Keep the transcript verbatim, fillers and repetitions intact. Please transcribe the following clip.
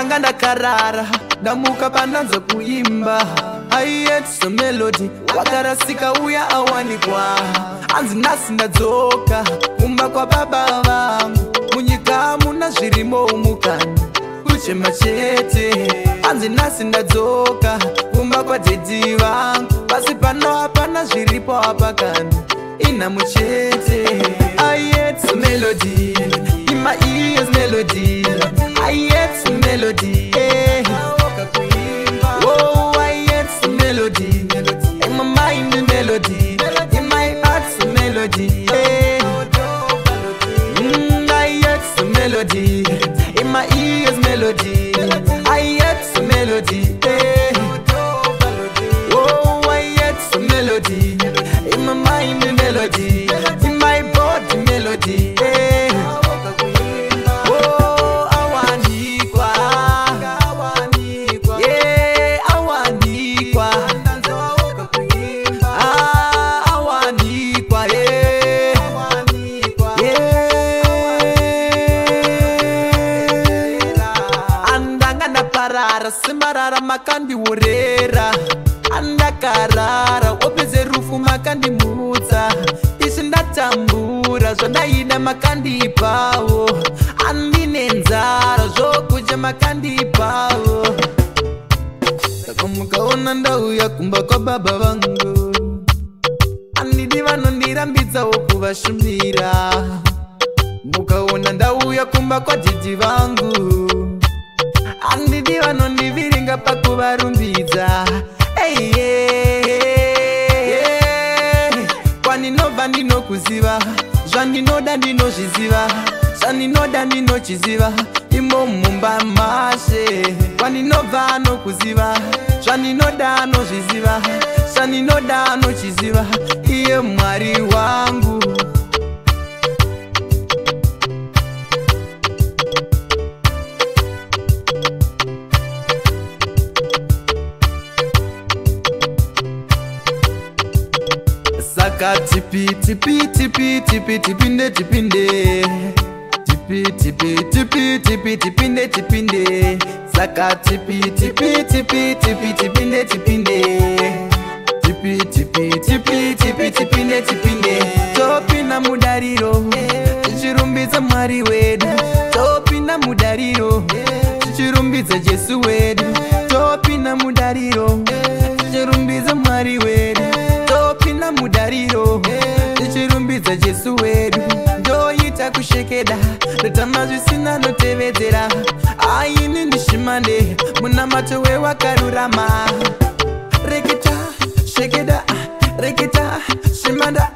andanga ndakarara ndamuka pandanza kuimba I hate so melody wakarasika uya awanikwa anzi nasi ndadzoka kumba kwa baba vangu munyika muna zvirimo umukani kuchema chete anzi nasi ndadzoka kumba kwa dedi vangu pasi pano hapana zviripo hapakani ina muchete I hate so melody in my ears melody I hate so melody eh. Oh I hate so melody in my mind melody in my heart so melody eh. mm, I hate so melody in my ears melody I hate so melody eh. Oh I hate so melody in my mind melody in my body melody eh. Oh awanikwa yeah awanikwa ah awanikwa yeah yeah andanga ndaparara simarara makandiurera andakarara opeze rufu makandimutsa isi ndatambura zvandaida makandipawo andine nzara zvokudya makandipawo saka mukaona ndauya kumba kwa baba vangu andidi vanondirambidzawo kuvashumira mukaona ndauya kumba kwa dzidzi vangu andidi vanondiviringa pakuvarumbidza hey, yeah, yeah. Kwaninobva ndinokuziva zvandinoda ndinozviziva zvandinoda ndinochiziva imo mumba mashe kwaninobva anokuziva zvandinoda anozviziva zvandinoda anochiziva iye mwari wangu saka tipi tipi tipi tipi tipinde tipinde tipi tipi tipi tipi tipinde tipinde saka tipi tipi tipi tipi tipinde tipinde tipi tipi tipi tipi tipinde tipinde topinda mudariro tichirumbidza mwari wedu topinda mudariro tichirumbidza Jesu wedu topinda mudariro tichirumbidza mwari wedu topinda mudariro tichirumbidza Jesu wedu ndoita kushekeda ndotama zvisina notevedzera aini ndishimande munamato wewakarurama reketa shekeda reketa shimanda